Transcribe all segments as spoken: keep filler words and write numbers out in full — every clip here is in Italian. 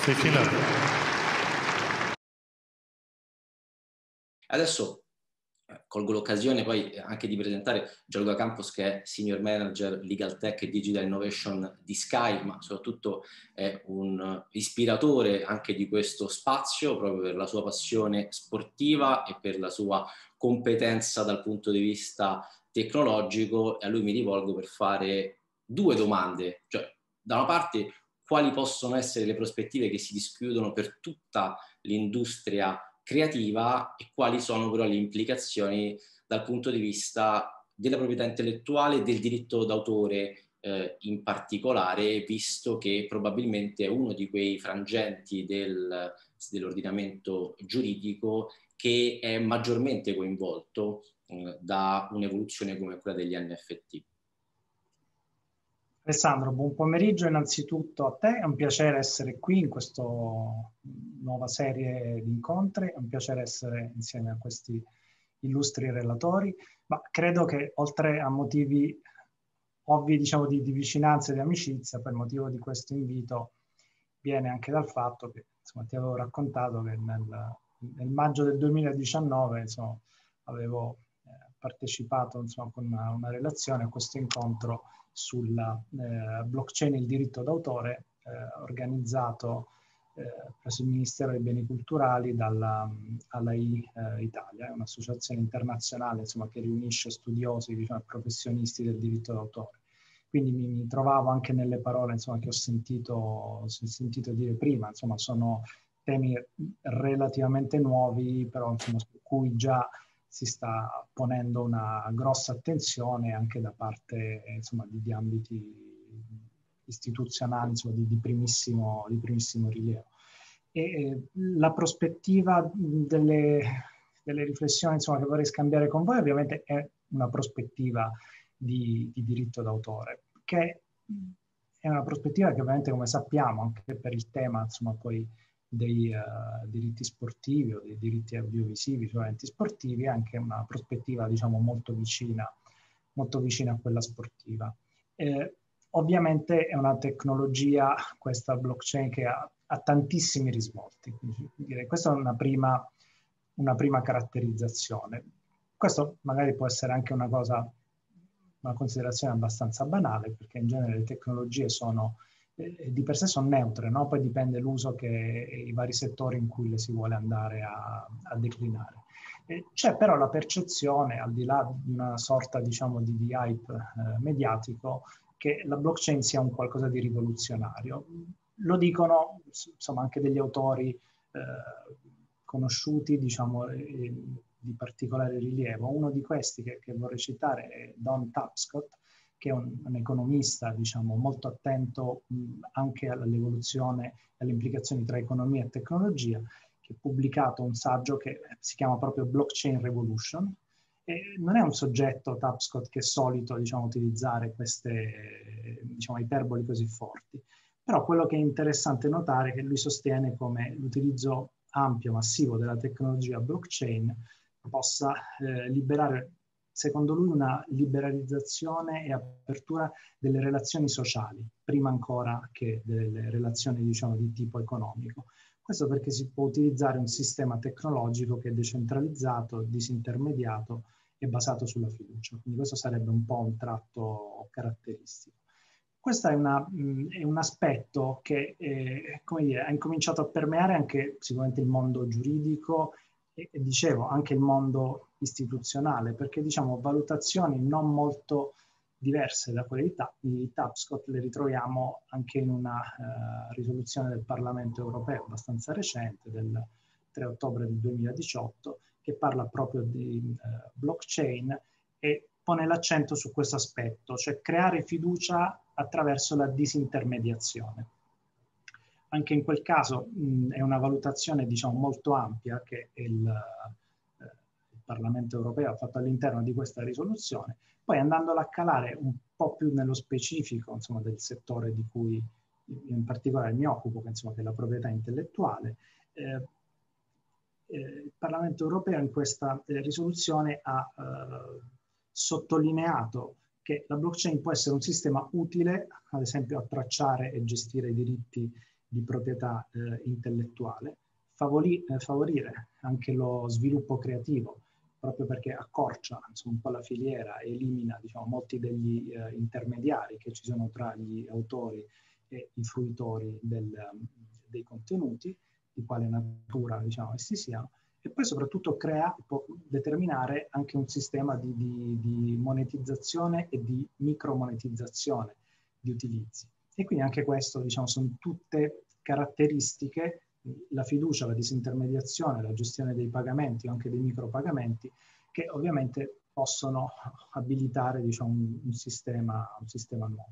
Sei finale. Adesso colgo l'occasione poi anche di presentare Gianluca Campos, che è Senior Manager Legal Tech e Digital Innovation di Sky, ma soprattutto è un ispiratore anche di questo spazio proprio per la sua passione sportiva e per la sua competenza dal punto di vista tecnologico. E a lui mi rivolgo per fare due domande, cioè da una parte quali possono essere le prospettive che si dischiudono per tutta l'industria creativa e quali sono però le implicazioni dal punto di vista della proprietà intellettuale e del diritto d'autore eh, in particolare, visto che probabilmente è uno di quei frangenti del, dell'ordinamento giuridico che è maggiormente coinvolto eh, da un'evoluzione come quella degli N F T. Alessandro, buon pomeriggio innanzitutto a te, è un piacere essere qui in questa nuova serie di incontri, è un piacere essere insieme a questi illustri relatori, ma credo che oltre a motivi ovvi, diciamo, di, di vicinanza e di amicizia, per motivo di questo invito viene anche dal fatto che, insomma, ti avevo raccontato che nel, nel maggio del duemiladiciannove, insomma, avevo eh, partecipato, insomma, con una, una relazione a questo incontro sulla eh, blockchain e il diritto d'autore eh, organizzato eh, presso il Ministero dei Beni Culturali dalla A I eh, Italia, è un'associazione internazionale, insomma, che riunisce studiosi, diciamo, professionisti del diritto d'autore. Quindi mi, mi trovavo anche nelle parole, insomma, che ho sentito, ho sentito dire prima, insomma, sono temi relativamente nuovi, però, insomma, su cui già si sta ponendo una grossa attenzione anche da parte, insomma, di, di ambiti istituzionali, insomma, di, di, primissimo, di primissimo rilievo. E eh, la prospettiva delle, delle riflessioni, insomma, che vorrei scambiare con voi ovviamente è una prospettiva di, di diritto d'autore, che è una prospettiva che ovviamente, come sappiamo, anche per il tema, insomma, poi dei uh, diritti sportivi o dei diritti audiovisivi sui eventi sportivi, è anche una prospettiva, diciamo, molto vicina, molto vicina a quella sportiva. Eh, ovviamente è una tecnologia, questa blockchain, che ha, ha tantissimi risvolti. Quindi, direi, questa è una prima, una prima caratterizzazione. Questo magari può essere anche una cosa, una considerazione abbastanza banale, perché in genere le tecnologie sono di per sé sono neutre, no? Poi dipende l'uso che i vari settori in cui le si vuole andare a, a declinare. Eh, c'è però la percezione, al di là di una sorta, diciamo, di, di hype eh, mediatico, che la blockchain sia un qualcosa di rivoluzionario. Lo dicono, insomma, anche degli autori eh, conosciuti, diciamo, eh, di particolare rilievo. Uno di questi che, che vorrei citare è Don Tapscott, che è un, un economista, diciamo, molto attento mh, anche all'evoluzione e alle implicazioni tra economia e tecnologia, che ha pubblicato un saggio che si chiama proprio Blockchain Revolution. E non è un soggetto, Tapscott, che è solito, diciamo, utilizzare queste, diciamo, iperboli così forti. Però quello che è interessante notare è che lui sostiene come l'utilizzo ampio, massivo della tecnologia blockchain possa eh, liberare, secondo lui, una liberalizzazione e apertura delle relazioni sociali, prima ancora che delle relazioni, diciamo, di tipo economico. Questo perché si può utilizzare un sistema tecnologico che è decentralizzato, disintermediato e basato sulla fiducia. Quindi questo sarebbe un po' un tratto caratteristico. Questo è, una, mh, è un aspetto che eh, come dire, ha incominciato a permeare anche sicuramente il mondo giuridico e, e dicevo anche il mondo istituzionale, perché, diciamo, valutazioni non molto diverse da quelle di, di Tapscott le ritroviamo anche in una uh, risoluzione del Parlamento europeo abbastanza recente, del tre ottobre del duemiladiciotto, che parla proprio di uh, blockchain e pone l'accento su questo aspetto, cioè creare fiducia attraverso la disintermediazione. Anche in quel caso mh, è una valutazione, diciamo, molto ampia che il, eh, il Parlamento europeo ha fatto all'interno di questa risoluzione. Poi, andandola a calare un po' più nello specifico, insomma, del settore di cui in particolare mi occupo, che, insomma, che è la proprietà intellettuale, eh, eh, il Parlamento europeo in questa eh, risoluzione ha eh, sottolineato che la blockchain può essere un sistema utile, ad esempio, a tracciare e gestire i diritti di proprietà eh, intellettuale, favori, eh, favorire anche lo sviluppo creativo, proprio perché accorcia insomma, un po' la filiera e elimina diciamo, molti degli eh, intermediari che ci sono tra gli autori e i fruitori del, dei contenuti, di quale natura diciamo, essi siano, e poi soprattutto crea, può determinare anche un sistema di, di, di monetizzazione e di micromonetizzazione di utilizzi. E quindi anche questo diciamo, sono tutte caratteristiche, la fiducia, la disintermediazione, la gestione dei pagamenti o anche dei micropagamenti, che ovviamente possono abilitare diciamo, un, un, sistema, un sistema nuovo.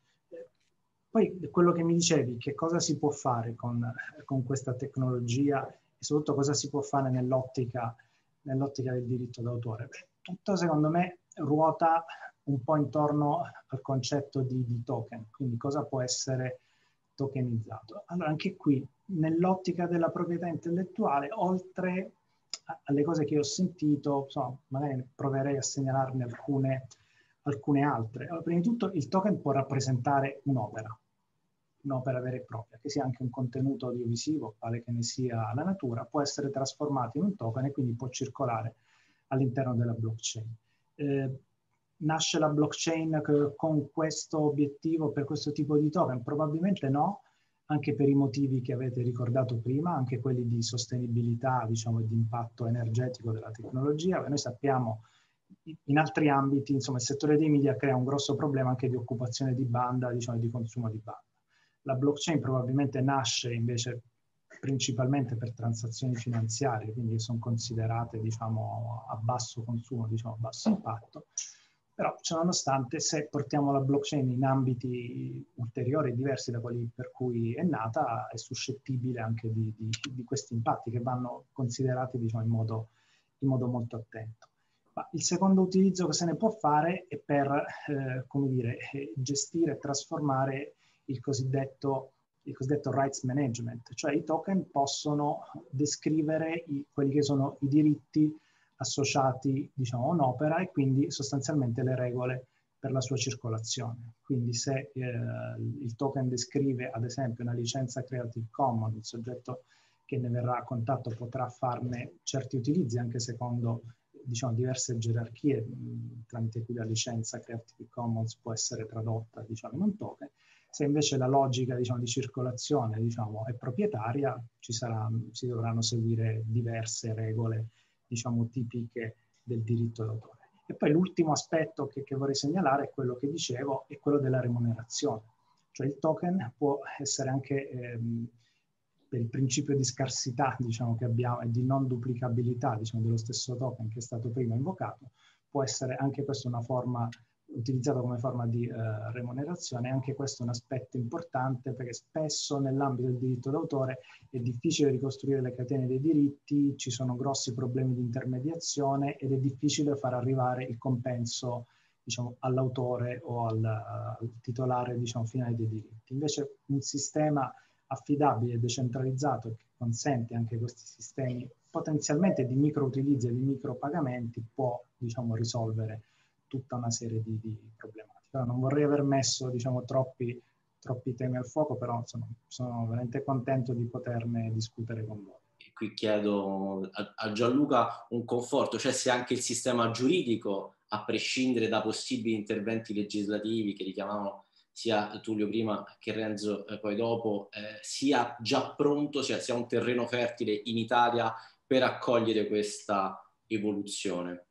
Poi quello che mi dicevi, che cosa si può fare con, con questa tecnologia e soprattutto cosa si può fare nell'ottica nell'ottica del diritto d'autore? Tutto secondo me ruota un po' intorno al concetto di, di token, quindi cosa può essere tokenizzato. Allora anche qui, nell'ottica della proprietà intellettuale, oltre alle cose che ho sentito, insomma, magari proverei a segnalarne alcune, alcune altre. Allora, prima di tutto il token può rappresentare un'opera, un'opera vera e propria, che sia anche un contenuto audiovisivo, quale che ne sia la natura, può essere trasformato in un token e quindi può circolare all'interno della blockchain. Eh, nasce la blockchain con questo obiettivo, per questo tipo di token? Probabilmente no, anche per i motivi che avete ricordato prima, anche quelli di sostenibilità, diciamo, e di impatto energetico della tecnologia. Noi sappiamo in altri ambiti, insomma, il settore dei media crea un grosso problema anche di occupazione di banda, diciamo, di consumo di banda. La blockchain probabilmente nasce invece principalmente per transazioni finanziarie, quindi sono considerate, diciamo, a basso consumo, diciamo, a basso impatto. Però, ciononostante, se portiamo la blockchain in ambiti ulteriori, diversi da quelli per cui è nata, è suscettibile anche di, di, di questi impatti che vanno considerati, diciamo, in modo, in modo molto attento. Ma il secondo utilizzo che se ne può fare è per, eh, come dire, gestire e trasformare il cosiddetto, il cosiddetto rights management, cioè i token possono descrivere i, quelli che sono i diritti associati, diciamo, a un'opera e quindi sostanzialmente le regole per la sua circolazione. Quindi se eh, il token descrive ad esempio una licenza Creative Commons, il soggetto che ne verrà a contatto potrà farne certi utilizzi anche secondo, diciamo, diverse gerarchie mh, tramite cui la licenza Creative Commons può essere tradotta, diciamo, in un token. Se invece la logica, diciamo, di circolazione, diciamo, è proprietaria, ci sarà, si dovranno seguire diverse regole, diciamo, tipiche del diritto d'autore. E poi l'ultimo aspetto che, che vorrei segnalare è quello che dicevo, è quello della remunerazione. Cioè il token può essere anche, ehm, per il principio di scarsità, diciamo, che abbiamo, e di non duplicabilità, diciamo, dello stesso token che è stato prima invocato, può essere anche questa una forma utilizzato come forma di eh, remunerazione. Anche questo è un aspetto importante perché spesso nell'ambito del diritto d'autore è difficile ricostruire le catene dei diritti, ci sono grossi problemi di intermediazione ed è difficile far arrivare il compenso, diciamo, all'autore o al, al titolare, diciamo, finale dei diritti. Invece un sistema affidabile e decentralizzato che consente anche questi sistemi potenzialmente di micro utilizzi e di micro pagamenti può, diciamo, risolvere tutta una serie di, di problematiche. Però non vorrei aver messo, diciamo, troppi, troppi temi al fuoco, però insomma, sono veramente contento di poterne discutere con voi. E qui chiedo a, a Gianluca un conforto, cioè se anche il sistema giuridico, a prescindere da possibili interventi legislativi che richiamavano sia Tullio prima che Renzo eh, poi dopo, eh, sia già pronto, sia, sia un terreno fertile in Italia per accogliere questa evoluzione.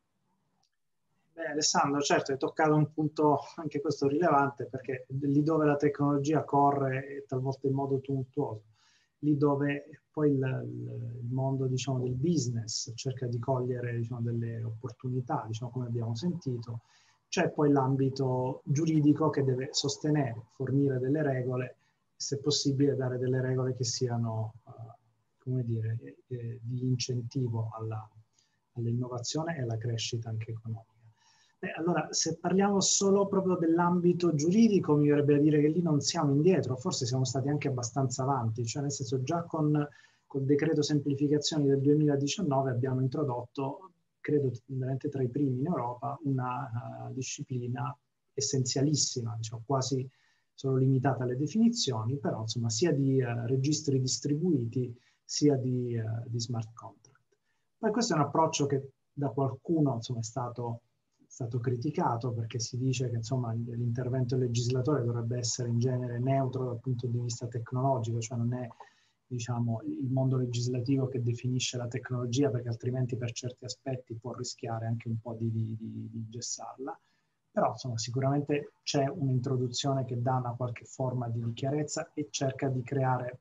Beh, Alessandro, certo, hai toccato un punto anche questo rilevante, perché lì dove la tecnologia corre talvolta in modo tumultuoso, lì dove poi il, il mondo, diciamo, del business cerca di cogliere, diciamo, delle opportunità, diciamo, come abbiamo sentito, c'è poi l'ambito giuridico che deve sostenere, fornire delle regole, se possibile dare delle regole che siano, uh, come dire, eh, di incentivo alla, all'innovazione e alla crescita anche economica. Beh, allora, se parliamo solo proprio dell'ambito giuridico, mi verrebbe a dire che lì non siamo indietro, forse siamo stati anche abbastanza avanti, cioè nel senso già con col decreto semplificazioni del duemiladiciannove abbiamo introdotto, credo veramente tra i primi in Europa, una uh, disciplina essenzialissima, diciamo, quasi sono limitate alle definizioni, però insomma sia di uh, registri distribuiti sia di, uh, di smart contract. Poi questo è un approccio che da qualcuno insomma, è stato, stato criticato, perché si dice che insomma, l'intervento del legislatore dovrebbe essere in genere neutro dal punto di vista tecnologico, cioè non è diciamo, il mondo legislativo che definisce la tecnologia, perché altrimenti per certi aspetti può rischiare anche un po' di, di, di gessarla. Però insomma, sicuramente c'è un'introduzione che dà una qualche forma di chiarezza e cerca di creare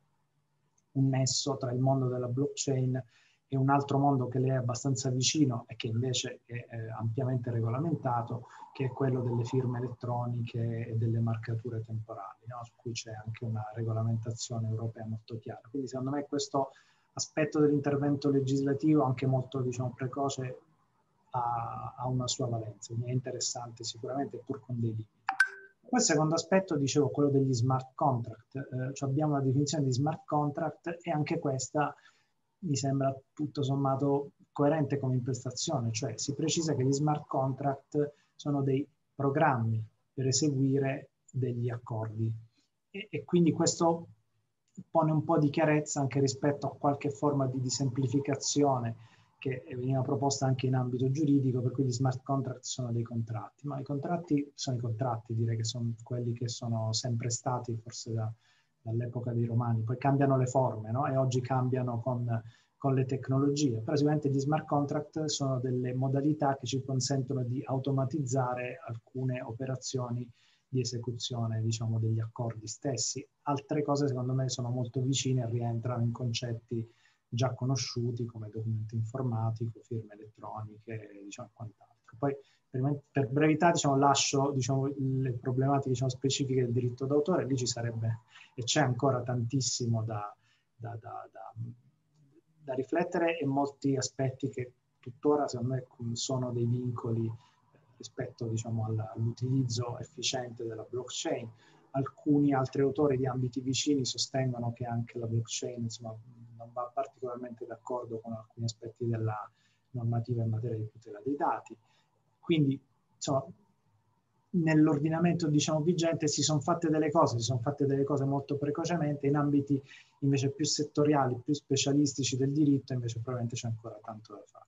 un nesso tra il mondo della blockchain e un altro mondo che le è abbastanza vicino e che invece è eh, ampiamente regolamentato, che è quello delle firme elettroniche e delle marcature temporali, no? Su cui c'è anche una regolamentazione europea molto chiara. Quindi secondo me questo aspetto dell'intervento legislativo, anche molto diciamo, precoce, ha, ha una sua valenza, quindi è interessante sicuramente, pur con dei limiti. Poi il secondo aspetto, dicevo, quello degli smart contract. Eh, cioè abbiamo la definizione di smart contract e anche questa mi sembra tutto sommato coerente come impostazione, cioè si precisa che gli smart contract sono dei programmi per eseguire degli accordi e, e quindi questo pone un po' di chiarezza anche rispetto a qualche forma di, di semplificazione che veniva proposta anche in ambito giuridico, per cui gli smart contract sono dei contratti, ma i contratti sono i contratti, direi che sono quelli che sono sempre stati, forse da, dall'epoca dei Romani, poi cambiano le forme, no? E oggi cambiano con, con le tecnologie, però sicuramente gli smart contract sono delle modalità che ci consentono di automatizzare alcune operazioni di esecuzione, diciamo, degli accordi stessi. Altre cose, secondo me, sono molto vicine e rientrano in concetti già conosciuti come documento informatico, firme elettroniche, diciamo, quant'altro. Poi, per, per brevità, diciamo, lascio diciamo, le problematiche diciamo, specifiche del diritto d'autore, lì ci sarebbe e c'è ancora tantissimo da, da, da, da, da riflettere e molti aspetti che tuttora, secondo me, sono dei vincoli rispetto diciamo, all'utilizzo efficiente della blockchain. Alcuni altri autori di ambiti vicini sostengono che anche la blockchain insomma, non va particolarmente d'accordo con alcuni aspetti della normativa in materia di tutela dei dati. Quindi, insomma, nell'ordinamento diciamo, vigente si sono fatte delle cose, si sono fatte delle cose molto precocemente, in ambiti invece più settoriali, più specialistici del diritto, invece probabilmente c'è ancora tanto da fare.